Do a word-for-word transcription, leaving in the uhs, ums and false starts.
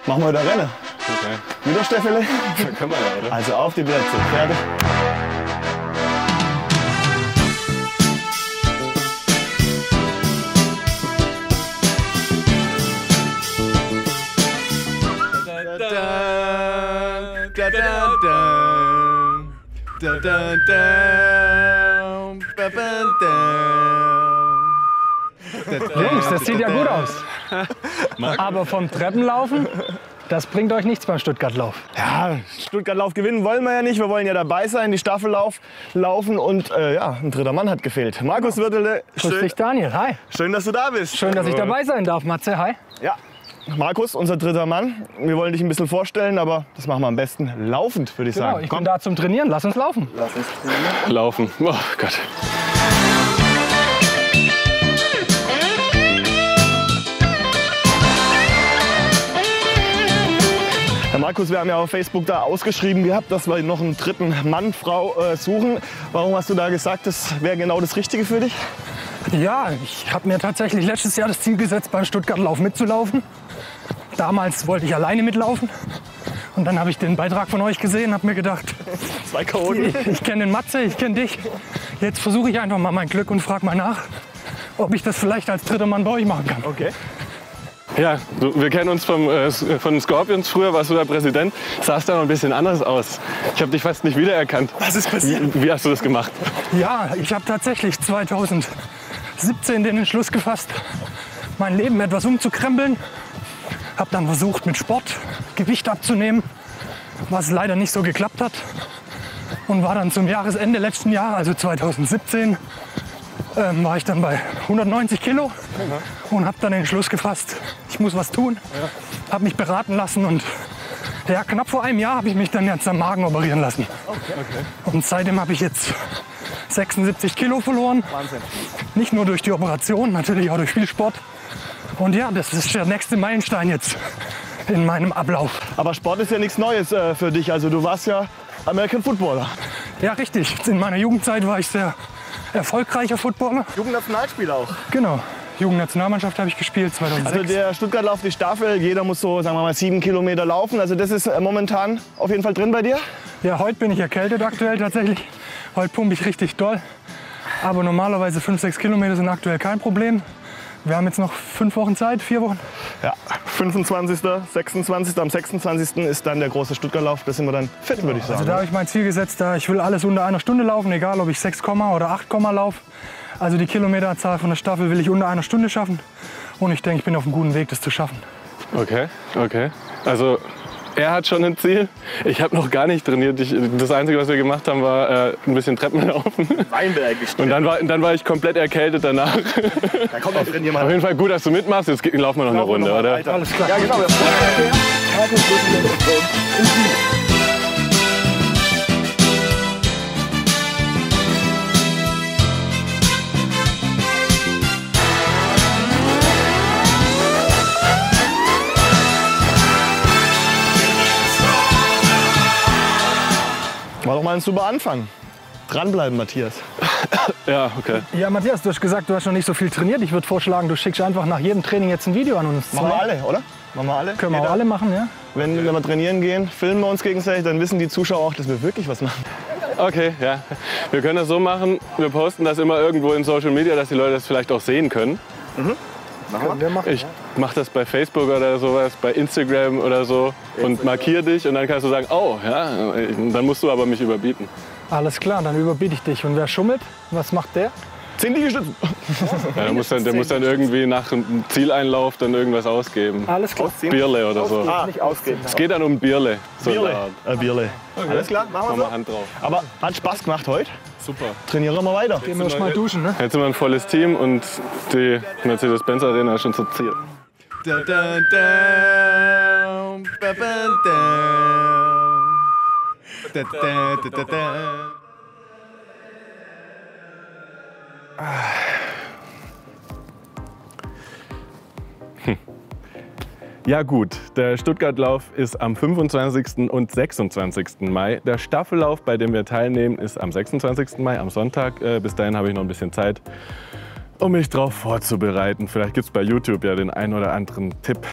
Machen wir da Rennen. Okay. Wieder Steffele? Ja, können wir ja, oder? Also auf die Plätze. Fertig. Jungs, das sieht ja gut aus. Aber vom Treppenlaufen, das bringt euch nichts beim Stuttgartlauf. Ja, Stuttgartlauf gewinnen wollen wir ja nicht. Wir wollen ja dabei sein, die Staffellauf laufen und äh, ja, ein dritter Mann hat gefehlt. Markus Wirtele, Grüß schön, dich, Daniel. Hi. schön, dass du da bist. Schön, dass ich dabei sein darf, Matze. Hi. Ja, Markus, unser dritter Mann. Wir wollen dich ein bisschen vorstellen, aber das machen wir am besten laufend, würde ich Genau, sagen. ich bin da zum Trainieren. Lass uns laufen. Laufen. Oh Gott. Herr Markus, wir haben ja auf Facebook da ausgeschrieben gehabt, dass wir noch einen dritten Mann, Frau äh, suchen. Warum hast du da gesagt, das wäre genau das Richtige für dich? Ja, ich habe mir tatsächlich letztes Jahr das Ziel gesetzt, beim Stuttgartlauf mitzulaufen. Damals wollte ich alleine mitlaufen. Und dann habe ich den Beitrag von euch gesehen und habe mir gedacht, Zwei Chaoten. ich, ich kenne den Matze, ich kenne dich. Jetzt versuche ich einfach mal mein Glück und frage mal nach, ob ich das vielleicht als dritter Mann bei euch machen kann. Okay. Ja, du, wir kennen uns vom, äh, von den Scorpions. Früher warst du der Präsident. Sahst da noch ein bisschen anders aus. Ich habe dich fast nicht wiedererkannt. Was ist passiert? Wie, wie hast du das gemacht? Ja, ich habe tatsächlich zweitausendsiebzehn den Entschluss gefasst, mein Leben etwas umzukrempeln. Habe dann versucht, mit Sport Gewicht abzunehmen, was leider nicht so geklappt hat. Und war dann zum Jahresende letzten Jahr, also zweitausendsiebzehn, ähm, war ich dann bei hundertneunzig Kilo und habe dann den Entschluss gefasst, ich muss was tun. Habe mich beraten lassen und ja, knapp vor einem Jahr habe ich mich dann jetzt am Magen operieren lassen. Und seitdem habe ich jetzt sechsundsiebzig Kilo verloren. Wahnsinn. Nicht nur durch die Operation, natürlich auch durch viel Sport. Und ja, das ist der nächste Meilenstein jetzt in meinem Ablauf. Aber Sport ist ja nichts Neues äh, für dich. Also du warst ja American Footballer. Ja, richtig. In meiner Jugendzeit war ich sehr erfolgreicher Footballer. Jugendnationalspieler auch. Genau. Jugendnationalmannschaft habe ich gespielt, zweitausendsechs. Also der Stuttgartlauf, die Staffel, jeder muss so, sagen wir mal, sieben Kilometer laufen. Also das ist äh, momentan auf jeden Fall drin bei dir. Ja, heute bin ich erkältet aktuell tatsächlich. Heute pumpe ich richtig doll. Aber normalerweise fünf, sechs Kilometer sind aktuell kein Problem. Wir haben jetzt noch fünf Wochen Zeit, vier Wochen. Ja, fünfundzwanzigsten, sechsundzwanzigsten Am sechsundzwanzigsten ist dann der große Stuttgartlauf. Da sind wir dann fit, würde ich sagen. Also da habe ich mein Ziel gesetzt, da ich will alles unter einer Stunde laufen, egal ob ich sechs oder acht laufe. Also die Kilometerzahl von der Staffel will ich unter einer Stunde schaffen. Und ich denke, ich bin auf einem guten Weg, das zu schaffen. Okay, okay. Also er hat schon ein Ziel. Ich habe noch gar nicht trainiert. Ich, das Einzige, was wir gemacht haben, war äh, ein bisschen Treppen laufen. Weinberg Und dann war, dann war ich komplett erkältet danach. Da kommt noch drin Auf jemand. jeden Fall gut, dass du mitmachst. Jetzt ge- laufen wir noch eine Runde, Noch mal oder? weiter. Alles klar. Ja, genau. War doch mal ein super Anfang. Dranbleiben, Matthias. Ja, okay. Ja, Matthias, du hast gesagt, du hast noch nicht so viel trainiert. Ich würde vorschlagen, du schickst einfach nach jedem Training jetzt ein Video an uns. Machen wir zwei. alle, oder? Machen wir alle? Können wir auch Jeder. alle machen, ja? Wenn, wenn wir trainieren gehen, filmen wir uns gegenseitig, dann wissen die Zuschauer auch, dass wir wirklich was machen. Okay, ja. Wir können das so machen. Wir posten das immer irgendwo in Social Media, dass die Leute das vielleicht auch sehen können. Können wir machen. Ich mache das bei Facebook oder sowas, bei Instagram oder so und markiere dich und dann kannst du sagen, oh, ja, dann musst du aber mich überbieten. Alles klar, dann überbiete ich dich. Und wer schummelt, was macht der? Zehn Liegestützen. Ja, der muss dann, der muss dann irgendwie nach einem Zieleinlauf dann irgendwas ausgeben. Alles klar. Bierle oder so. Ah, nicht ausgehen. Es geht dann um Bierle. So in der Bierle. Art. Äh, Bierle. Alles klar, machen Machen wir wir so. Hand drauf. Aber hat Spaß gemacht heute. Super. Trainieren wir weiter. Gehen wir erst mal duschen, ne? Jetzt sind wir ein volles Team und die Mercedes-Benz Arena ist schon zu Ziel. Ja gut, der Stuttgartlauf ist am fünfundzwanzigsten und sechsundzwanzigsten Mai. Der Staffellauf, bei dem wir teilnehmen, ist am sechsundzwanzigsten Mai, am Sonntag. Äh, bis dahin habe ich noch ein bisschen Zeit, um mich darauf vorzubereiten. Vielleicht gibt es bei YouTube ja den einen oder anderen Tipp.